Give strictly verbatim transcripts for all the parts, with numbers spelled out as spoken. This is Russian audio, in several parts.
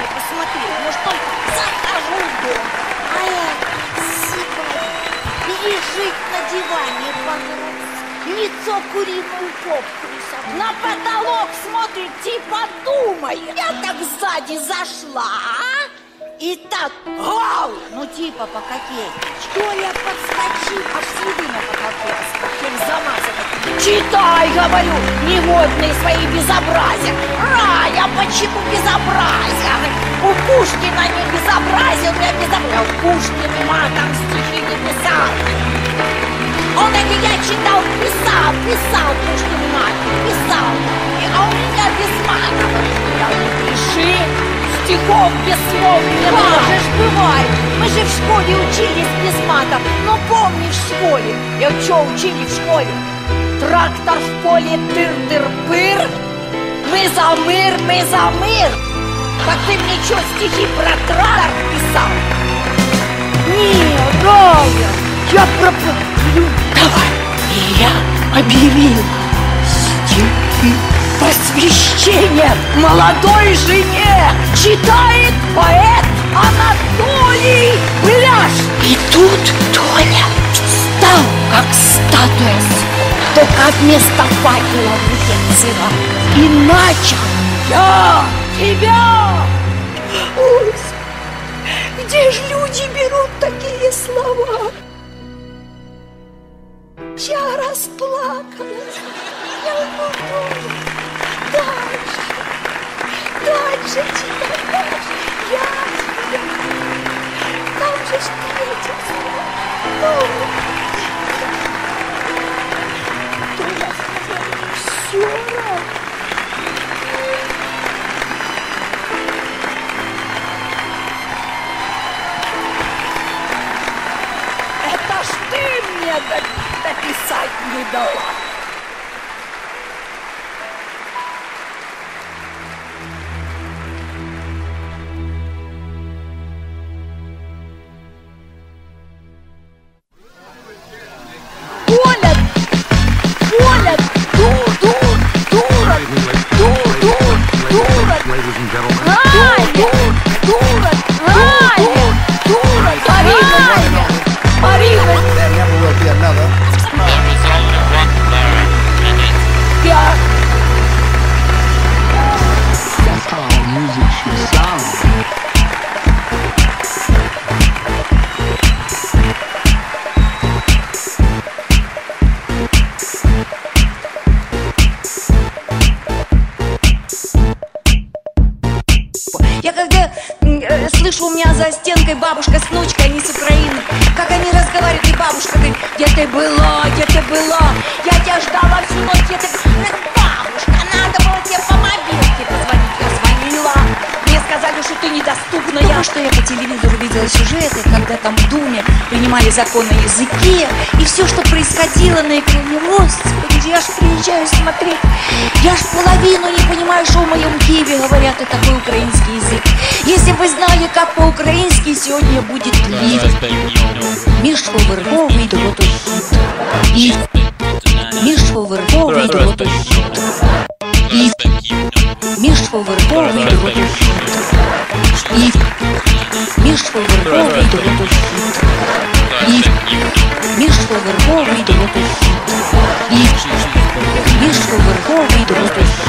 время посмотреть. Может, только захожу в дом. А я сипаю, лежит на диване по-грозь, лицо куриную попку рисовать. На потолок смотрит, типа думает. Я так сзади зашла, а? И так, гау! Ну типа пококетничать. Что я подскочил, аж следы на потолке распахнул, замазанный. Читай, говорю, негодные свои безобразия. Рая, почему безобразия? У Пушкина не безобразие, у меня безобразие. Пушкин матом стихи не писал. Он это я читал, писал, писал Пушкин матом, писал. И, а у меня без мата. Я не пиши. Стихов без слов не можешь, бывает. Мы же в школе учились без мата. Ну помнишь в школе? Я что учили в школе? Трактор в поле тыр-тыр-пыр. Мы за мир, мы за мир. Так ты мне что, стихи про трактор писал? Нет, Рая, я про... Давай. И я объявил стихи. Посвящение молодой жене читает поэт Анатолий Бляш. И тут Тоня встал, как статуя, только вместо факела в руке взяла. И начал: я тебя. Ой, где ж люди берут такие слова? Я расплакалась. Я буду дальше, дальше читать, дальше. Я тебя. Там же ж третье слово. То я сказала, все равно. Это ж ты мне дописать не дала. Я когда э, слышу, у меня за стенкой бабушка с внучкой, они с Украины, как они разговаривают, и бабушка говорит: где ты была, где ты была, я тебя ждала всю ночь, где ты... Бабушка, надо было тебе по мобилке позвонить, я звонила, мне сказали, что ты недоступна. Я что я по телевизору видела сюжеты, когда там в Думе принимали закон о языке, и все, что происходило на экране, господи, я ж приезжаю смотреть, я ж половину не понимаю, что в моем Киеве говорят, и такой украинский язык. Если бы вы знали, как по-украински сегодня будет Львів. Між поверховий дротохід. І між поверховий дротохід. І між поверховий дротохід. І між поверховий дротохід. І між поверховий дротохід. І між поверховий дротохід.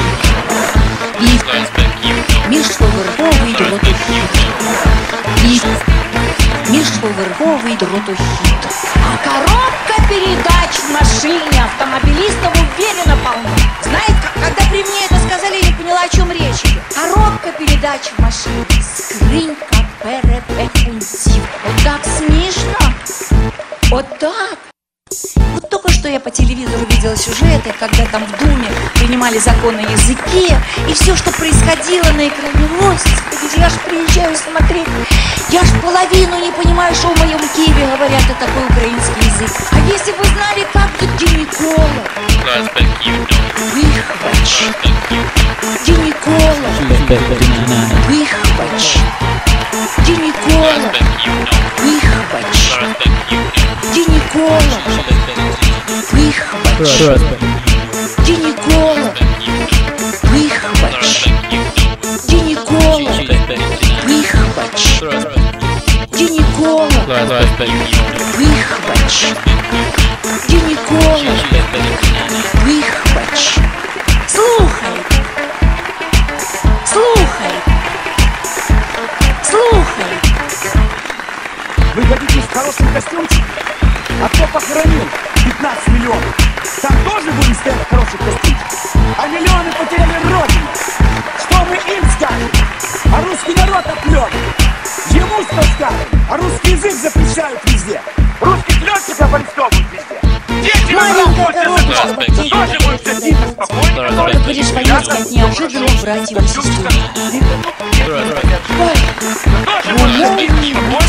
І міжповерховий дротохід. І міжповерховий дротохід. А коробка передач в машине автомобилистов уверенно полна. Знаете, когда при мне это сказали, я не поняла, о чем речь идет. Коробка передач в машине, скринька перепекунців. Вот так смешно. Вот так. Вот только что я по телевизору видела сюжеты, когда там в Думе принимали закон о языке, и все, что происходило на экране, господи, я ж приезжаю смотреть, я ж половину не понимаю, что в моем Киеве говорят, и такой украинский язык. А если вы знали, как тут гинеколог, выхвач, гинеколог, выхвач, гинеколог, выхвач, гинеколог, выхвач, гинеколог, выхвач, гинеколог. Выхвач. Гинеколог. Выхвач. Слухай. Слухай. Слухай. Вы годитесь в хорошем костюмчике? А кто похоронил пятнадцать миллионов? Там тоже будем стоять в хороших костюмчиках? А миллионы потеряли родину. Что мы им скажем? А русский народ оплет. Ему что скажем? А русский язык запрещают везде. Русских летчиков арестовывают везде. Дети Маленькая коробочка, тоже будут все тихо, спокойно. Только перезвонить от неожиданных братьев и сестер. Тоже будут все тихо, спокойно.